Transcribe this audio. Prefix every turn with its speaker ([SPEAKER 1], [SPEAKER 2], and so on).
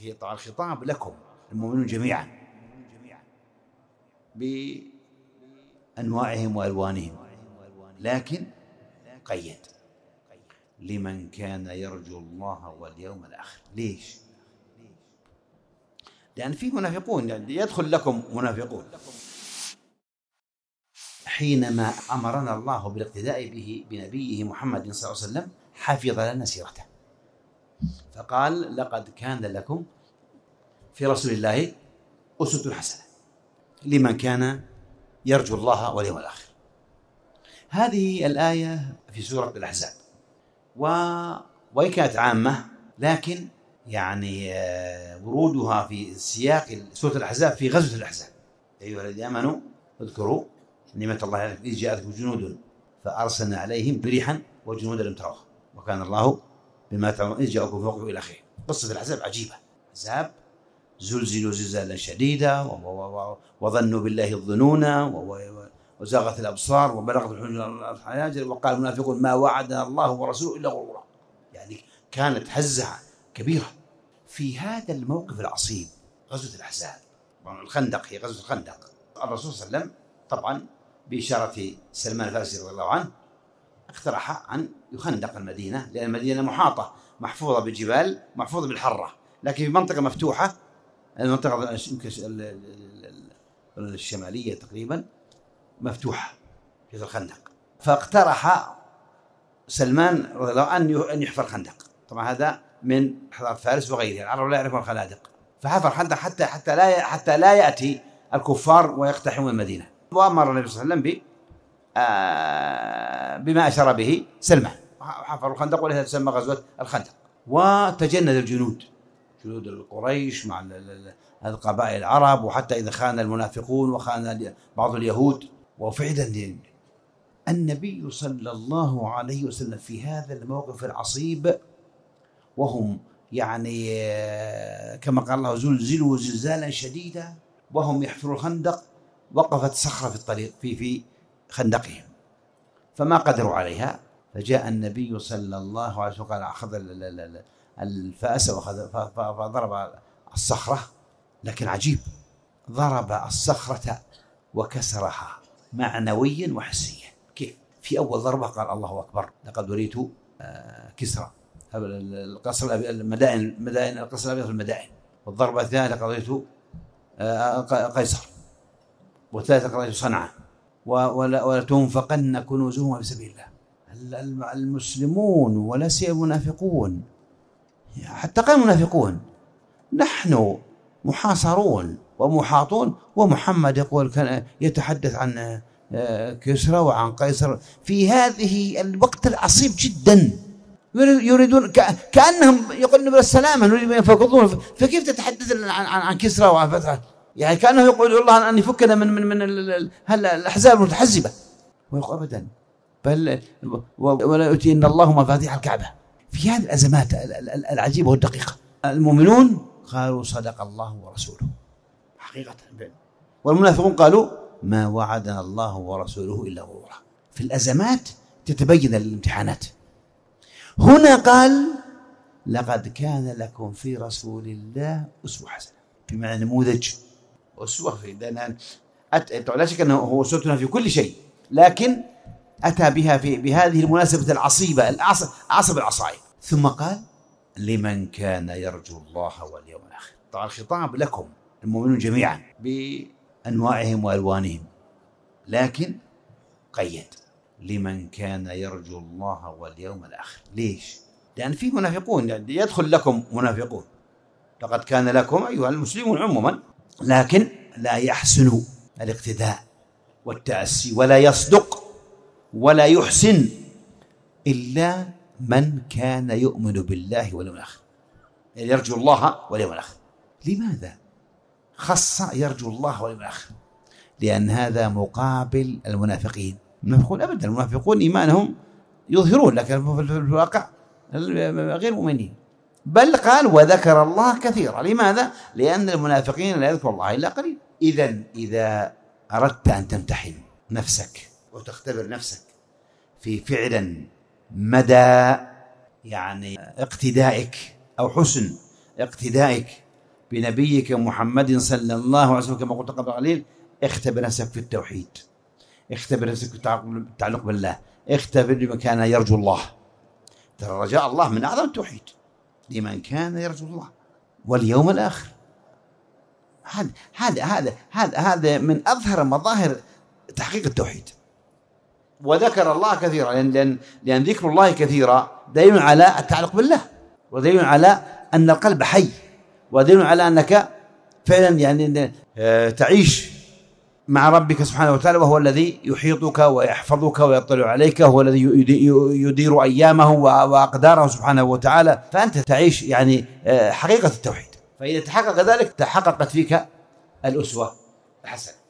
[SPEAKER 1] طبعا الخطاب لكم المؤمنون جميعا بأنواعهم وألوانهم، لكن قيد لمن كان يرجو الله واليوم الآخر. ليش؟ لأن في منافقون، يعني يدخل لكم منافقون. حينما أمرنا الله بالاقتداء به بنبيه محمد صلى الله عليه وسلم حفظ لنا سيرته، فقال: لقد كان لكم في رسول الله أسوة حسنة لمن كان يرجو الله واليوم الآخر. هذه الآية في سورة الأحزاب، وإن كانت عامة، لكن يعني ورودها في سياق سورة الأحزاب في غزوة الأحزاب. أيها الذين آمنوا اذكروا نعمة الله عليكم إذ جاءتكم جنود فأرسلنا عليهم ريحا وجنودا لم تروها وكان الله بما تعملون إذ جاءكم فوقكم إلى آخره. قصة الأحزاب عجيبة. أحزاب زلزلوا زلزالا شديدا وظنوا بالله الظنون وزاغت الأبصار وبلغت الحناجر وقال المنافقون ما وعدنا الله ورسوله إلا غرورا. يعني كانت هزة كبيرة. في هذا الموقف العصيب غزوة الأحزاب، الخندق، هي غزوة الخندق، الرسول صلى الله عليه وسلم طبعا بإشارة سلمان الفارسي رضي الله عنه اقترح أن يخندق المدينة، لأن المدينة محاطة محفوظة بالجبال محفوظة بالحرة، لكن في منطقة مفتوحة، المنطقة الشمالية تقريبا مفتوحة في الخندق. فاقترح سلمان رضي الله عنه أن يحفر خندق. طبعا هذا من حضارة فارس وغيرها، العرب لا يعرفون الخنادق، فحفر خندق حتى لا يأتي الكفار ويقتحمون المدينة. وأمر النبي صلى الله عليه وسلم بما أشار به سلمان، حفروا الخندق ولهذا تسمى غزوة الخندق. وتجند الجنود، جنود القريش مع القبائل العرب، وحتى إذا خان المنافقون وخان بعض اليهود. وفعلا النبي صلى الله عليه وسلم في هذا الموقف العصيب، وهم يعني كما قال الله زلزلوا زلزالا شديدا وهم يحفرون الخندق، وقفت صخرة في الطريق في خندقهم فما قدروا عليها، فجاء النبي صلى الله عليه وسلم قال أخذ الفأس فضرب الصخرة، لكن عجيب، ضرب الصخرة وكسرها معنويا وحسيا. كيف؟ في أول ضربة قال الله أكبر لقد أريت كسرى القصر المدائن القصر الأبيض في المدائن، والضربة الثانية لقد أريت قيصر، والثالثة لقد أريت صنعاء، ولتنفقن كنوزهم في سبيل الله. المسلمون ولا سيما المنافقون، حتى قال المنافقون نحن محاصرون ومحاطون، ومحمد يقول كان يتحدث عن كسرى وعن قيصر في هذه الوقت العصيب جدا، يريدون كأنهم يقولون بالسلامة نريد أن يفقدون، فكيف تتحدث عن كسرى وعن فتح؟ يعني كأنه يقول الله أن يفكنا من الأحزاب المتحزبة، ويقول أبدا بل ولا يؤتين الله مفاتيح الكعبة. في هذه الأزمات العجيبة والدقيقة المؤمنون قالوا صدق الله ورسوله حقيقة، والمنافقون قالوا ما وعدنا الله ورسوله إلا غرورا. في الأزمات تتبين الامتحانات. هنا قال لقد كان لكم في رسول الله أسوة حسنة، بمعنى نموذج أسوة، لا شك أنه هو أسوتنا في كل شيء، لكن أتى بها بهذه المناسبة العصيبة أعصب العصائب. ثم قال لمن كان يرجو الله واليوم الآخر. طبعا الخطاب لكم المؤمنون جميعا بأنواعهم وألوانهم، لكن قيد لمن كان يرجو الله واليوم الآخر. ليش؟ لأن في منافقون، يعني يدخل لكم منافقون. لقد كان لكم أيها المسلمون عموما، لكن لا يحسن الاقتداء والتأسي ولا يصدق ولا يحسن إلا من كان يؤمن بالله واليوم الآخر، يعني يرجو الله واليوم الآخر. لماذا خص يرجو الله واليوم الآخر؟ لأن هذا مقابل المنافقين. المنافقون أبدا، المنافقون إيمانهم يظهرون لكن في الواقع غير مؤمنين. بل قال وذكر الله كثيرا. لماذا؟ لأن المنافقين لا يذكر الله إلا قليل. إذا أردت أن تمتحن نفسك وتختبر نفسك في فعلا مدى يعني اقتدائك أو حسن اقتدائك بنبيك محمد صلى الله عليه وسلم كما قلت قبل قليل، اختبر نفسك في التوحيد، اختبر نفسك في التعلق بالله، اختبر لمن كان يرجو الله. ترى رجاء الله من أعظم التوحيد لمن كان يرجو الله واليوم الآخر. هذا من أظهر مظاهر تحقيق التوحيد. وذكر الله كثيرا لأن ذكر الله كثيرا دليل على التعلق بالله، ودليل على أن القلب حي، ودليل على أنك فعلا يعني تعيش مع ربك سبحانه وتعالى، وهو الذي يحيطك ويحفظك ويطلع عليك، هو الذي يدير أيامه وأقداره سبحانه وتعالى. فأنت تعيش يعني حقيقة التوحيد. فإذا تحقق ذلك تحققت فيك الأسوة الحسنة.